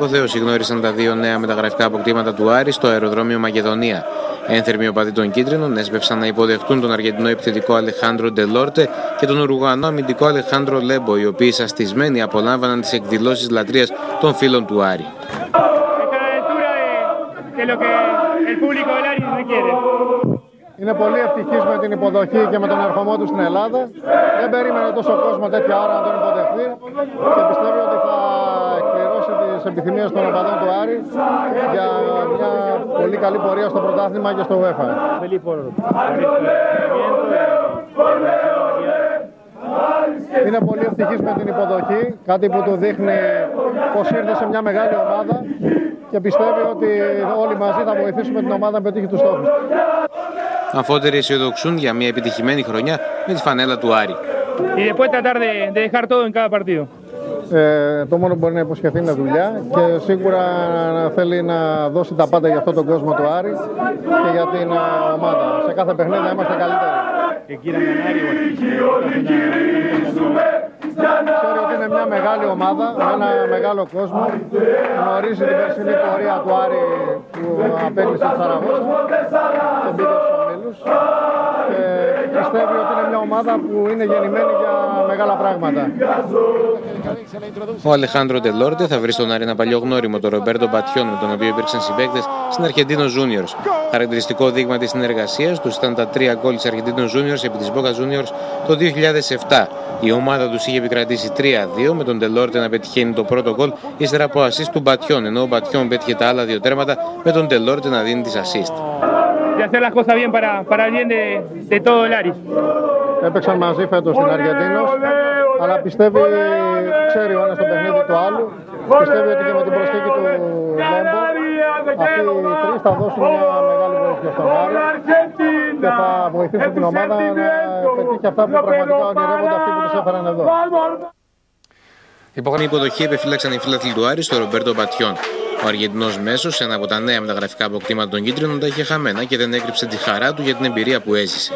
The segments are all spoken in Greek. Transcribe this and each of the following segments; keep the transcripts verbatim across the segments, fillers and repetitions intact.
Αποθέωση γνώρισαν τα δύο νέα μεταγραφικά αποκτήματα του Άρη στο αεροδρόμιο Μακεδονία. Ένθερμοι οπαδοί των Κίτρινων έσπευσαν να υποδεχτούν τον Αργεντινό επιθετικό Αλεχάνδρο Ντελόρτε και τον Ουρουγουανό αμυντικό Αλεχάνδρο Λέμπο, οι οποίοι σαστισμένοι απολάμβαναν τις εκδηλώσεις λατρείας των φίλων του Άρη. Είναι πολύ ευτυχής με την υποδοχή και με τον ερχομό του στην Ελλάδα. Δεν περίμενε τόσο κόσμο τέτοια ώρα να τον υποδεχθεί και πιστεύει ότι θα εκπληρώσει τις επιθυμίες των οπαδών του Άρη για μια πολύ καλή πορεία στο πρωτάθλημα και στο UEFA. Είναι πολύ ευτυχής με την υποδοχή, κάτι που του δείχνει πως ήρθε σε μια μεγάλη ομάδα και πιστεύει ότι όλοι μαζί θα βοηθήσουμε την ομάδα να πετύχει τους στόχους. Αμφότεροι αισιοδοξούν για μια επιτυχημένη χρονιά με τη φανέλα του Άρη. Ε, το μόνο που μπορεί να υποσχεθεί είναι δουλειά και σίγουρα θέλει να δώσει τα πάντα για αυτόν τον κόσμο του Άρη και για την uh, ομάδα. Σε κάθε παιχνίδι να είμαστε καλύτεροι. Ξέρει ότι είναι μια μεγάλη ομάδα, με ένα μεγάλο κόσμο. Γνωρίζει την περσινή πορεία του Άρη που απέκλεισε τη Σαραγώσα, τον πήρε στους ομίλους και πιστεύει ότι είναι μια ομάδα που είναι γεννημένη για μεγάλα πράγματα. Ο Αλεχάνδρο Ντελόρτε θα βρει στον Άρη ένα παλιό γνώριμο, τον Ρομπέρτο Μπατιόν, με τον οποίο υπήρξαν συμπαίκτες στην Argentinos Juniors. Χαρακτηριστικό δείγμα της συνεργασίας τους ήταν τα τρία γκολ της Argentinos Juniors επί της Boca Juniors το δύο χιλιάδες επτά. Η ομάδα τους είχε επικρατήσει τρία δύο, με τον Ντελόρτε να πετυχαίνει το πρώτο γκολ ύστερα από assist του Μπατιόν, ενώ ο Μπατιόν πέτυχε τα άλλα δύο τέρματα με τον Ντελόρτε να δίνει τις assist. Έπαιξαν μαζί φέτος στην Αργεντίνος, αλλά πιστεύει, ξέρει ο ένας το παιχνίδι του άλλου. Πιστεύει ότι και με την προσθήκη του Λέμπο αυτοί οι τρεις θα δώσουν μια μεγάλη βοήθεια στον Άρη και θα βοηθήσουν την ομάδα να πετύχει αυτά που πραγματικά ονειρεύονται αυτοί που τους έφεραν εδώ. Υπό υποδοχή επεφύλαξαν οι φίλαθλοι του Άρη στο Ρομπέρτο Μπατιόν. Ο Αργεντινός μέσος, ένα από τα νέα μεταγραφικά αποκτήματα των Κίτρινων, τα είχε χαμένα και δεν έκρυψε τη χαρά του για την εμπειρία που έζησε.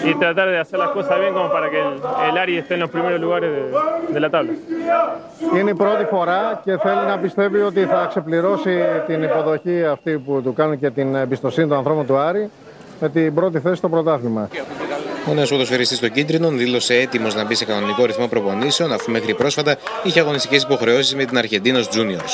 Είναι η πρώτη φορά και θέλει να πιστεύει ότι θα ξεπληρώσει την υποδοχή αυτή που του κάνουν και την εμπιστοσύνη των ανθρώπων του Άρη με την πρώτη θέση στο πρωτάθλημα. Ο νέος ποδοσφαιριστής των Κίτρινων δήλωσε έτοιμος να μπει σε κανονικό ρυθμό προπονήσεων, αφού μέχρι πρόσφατα είχε αγωνιστικές υποχρεώσεις με την Argentinos Juniors.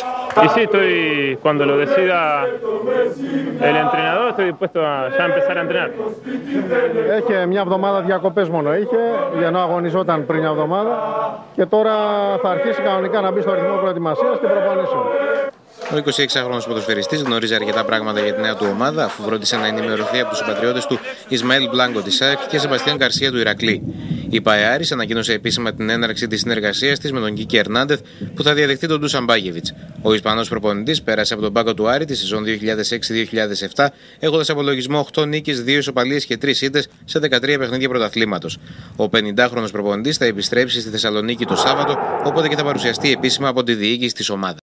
Έχει μια εβδομάδα διακοπές μόνο είχε, για να αγωνιζόταν πριν μια εβδομάδα και τώρα θα αρχίσει κανονικά να μπει στο ρυθμό προετοιμασίας και προπονήσεων. Ο εικοσιέξιχρονος ποδοσφαιριστής γνωρίζει αρκετά πράγματα για τη νέα του ομάδα, αφού φρόντισε να ενημερωθεί από τους συμπατριώτες του Ισμαήλ Μπλάνκο της ΑΕΚ και Σεμπαστιάν Γκαρσία του Ηρακλή. Η ΠΑΕΑΡΙΣ ανακοίνωσε επίσημα την έναρξη της συνεργασίας της με τον Κίκη Ερνάντεθ, που θα διαδεχτεί τον Ντούσαν Μπάγεβιτς. Ο Ισπανός προπονητής πέρασε από τον πάγκο του Άρη τη σεζόν δύο χιλιάδες έξι δύο χιλιάδες επτά, έχοντας απολογισμό οκτώ νίκες, δύο ισοπαλίες και τρεις ήττες σε δεκατρία παιχνίδια πρωταθλήματος. Ο πενηντάχρονος προπονητής θα επιστρέψει στη Θεσσαλονίκη το Σάββατο, οπότε και θα παρουσιαστεί επίσημα από τη διοίκηση της ομάδας.